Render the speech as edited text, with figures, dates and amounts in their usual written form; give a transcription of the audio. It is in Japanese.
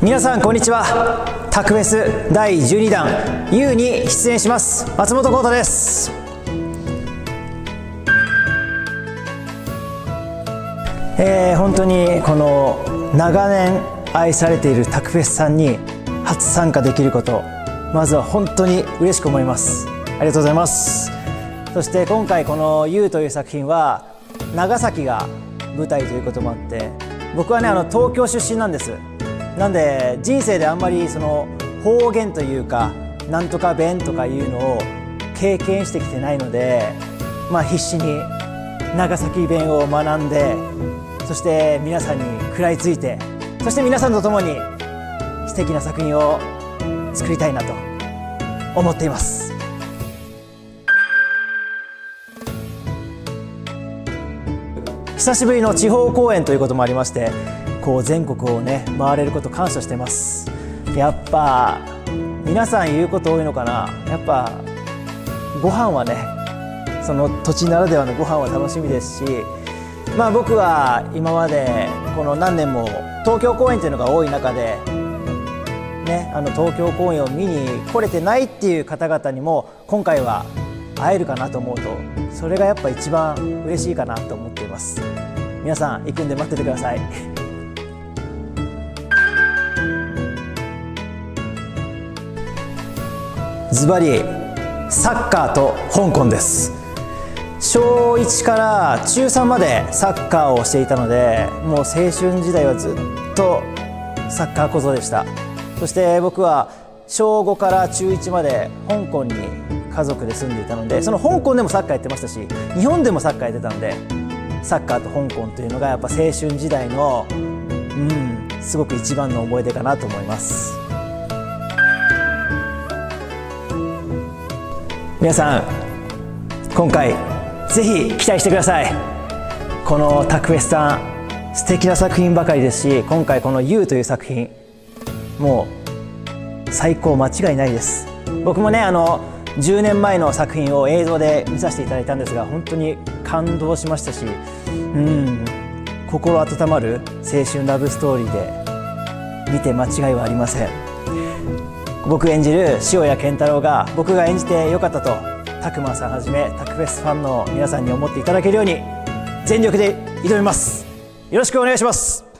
皆さんこんにちは。タクフェス第12弾 U に出演します松本幸太です。本当にこの長年愛されているタクフェスさんに初参加できること、まずは本当に嬉しく思います。ありがとうございます。そして今回この U という作品は長崎が舞台ということもあって、僕はね東京出身なんです。なんで人生であんまりその方言というかなんとか弁とかいうのを経験してきてないので、必死に長崎弁を学んで、そして皆さんに食らいついて、そして皆さんと共に素敵な作品を作りたいなと思っています。久しぶりの地方公演ということもありまして、こう全国をね回れること感謝してます。やっぱ皆さん言うこと多いのかな、やっぱご飯はねその土地ならではのご飯は楽しみですし、僕は今までこの何年も東京公演というのが多い中でね、東京公演を見に来れてないっていう方々にも今回は会えるかなと思うと、それがやっぱ一番嬉しいかなと思っています。皆さん行くんで待っててください。ズバリサッカーと香港です。小1から中3までサッカーをしていたので、もう青春時代はずっとサッカー小僧でした。そして僕は小5から中1まで香港に家族で住んでいたので、その香港でもサッカーやってましたし、日本でもサッカーやってたので、サッカーと香港というのがやっぱ青春時代のすごく一番の思い出かなと思います。皆さん今回ぜひ期待してください。このタクフェスさん素敵な作品ばかりですし、今回この U という作品もう最高間違いないです。僕もね10年前の作品を映像で見させていただいたんですが、本当に感動しましたし、心温まる青春ラブストーリーで見て間違いはありません。僕演じる塩谷健太郎が僕が演じてよかったとタクマンさんはじめタクフェスファンの皆さんに思っていただけるように全力で挑みます。よろしくお願いします。